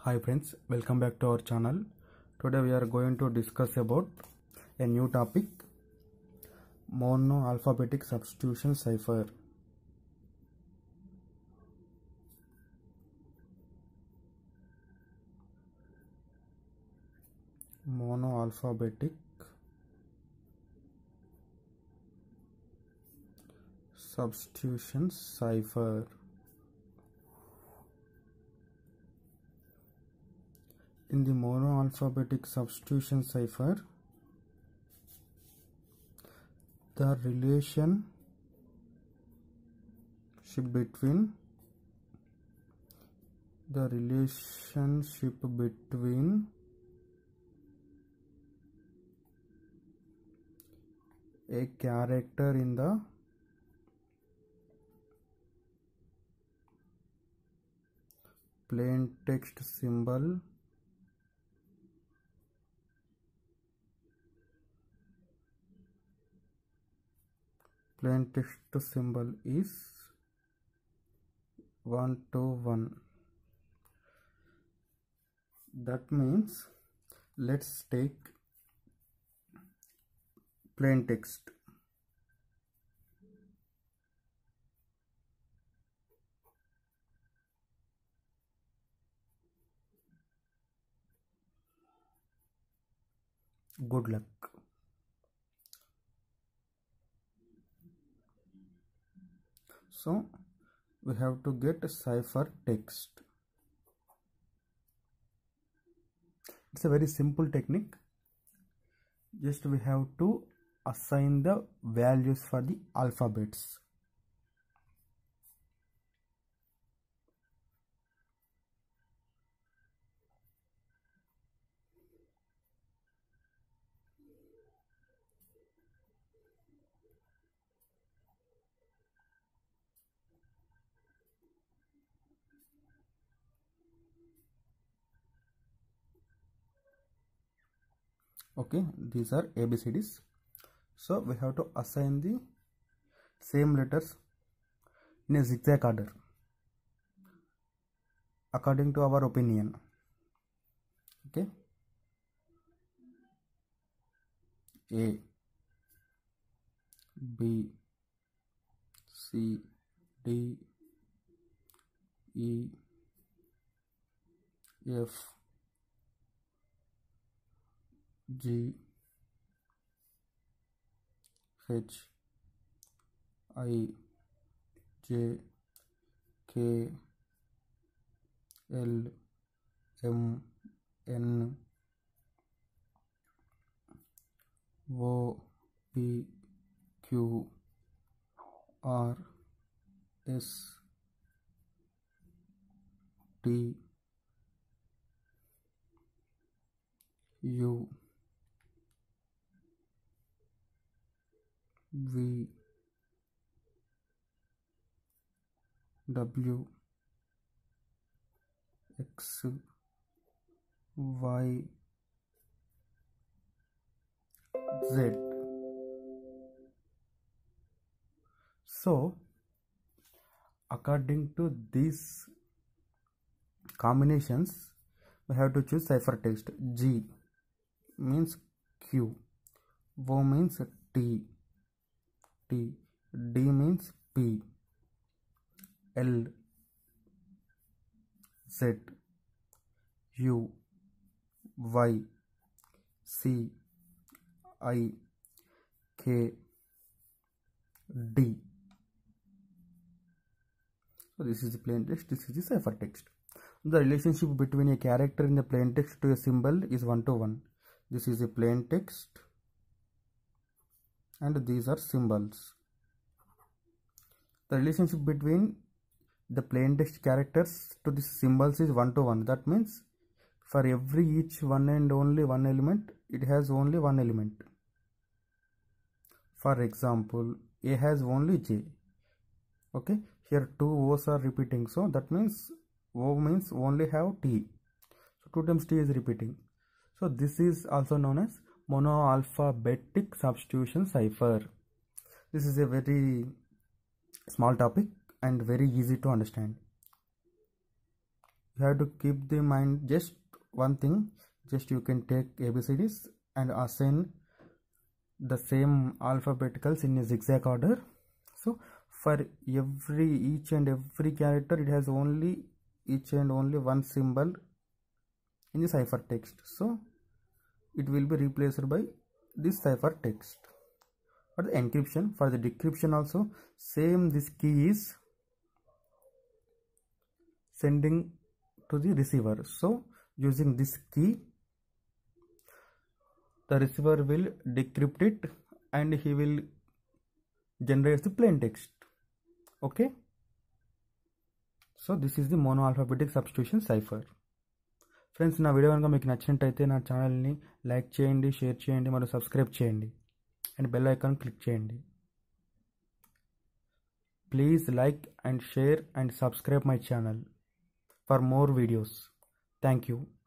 Hi friends, welcome back to our channel. Today we are going to discuss about a new topic, monoalphabetic substitution cipher. Monoalphabetic substitution cipher. In the monoalphabetic substitution cipher, the relationship between a character in the plain text symbol is 1 to 1. That means let's take plain text. Good luck. So we have to get a cipher text. It's a very simple technique. Just we have to assign the values for the alphabets. Okay, these are ABCDs. So we have to assign the same letters in a zigzag order according to our opinion. Okay, A, B, C, D, E, F, G, H, I, J, K, L, M, N, O, P, Q, R, S, T, U, V, W, X, Y, Z. So according to these combinations, we have to choose cipher text. G means Q, O means T, D means P, L, Z, U, Y, C, I, K, D. So this is the plain text, this is the cipher text. The relationship between a character in the plain text to a symbol is 1 to 1. This is a plain text and these are symbols. The relationship between the plain text characters to the symbols is 1 to 1. That means for every each one and only one element, it has only one element. For example, A has only J. Okay, here two O's are repeating, so that means O means only have T. So 2 times T is repeating. So this is also known as monoalphabetic substitution cipher. This is a very small topic and very easy to understand. you have to keep the mind just one thing. Just you can take ABCDs and assign the same alphabeticals in a zigzag order. So for each and every character, it has only each and only one symbol in the ciphertext. So it will be replaced by this ciphertext. For the encryption, for the decryption also same, this key is sending to the receiver. So using this key, the receiver will decrypt it and he will generate the plain text. Okay, so this is the monoalphabetic substitution cipher. Friends, నా video కనుక మీకు నచ్చినట్టయితే నా ఛానల్ని like చేయండి, share చేయండి మరియు subscribe చేయండి అండ్ బెల్ ఐకాన్ క్లిక్ చేయండి. Please like and share and subscribe my channel for more videos. Thank you.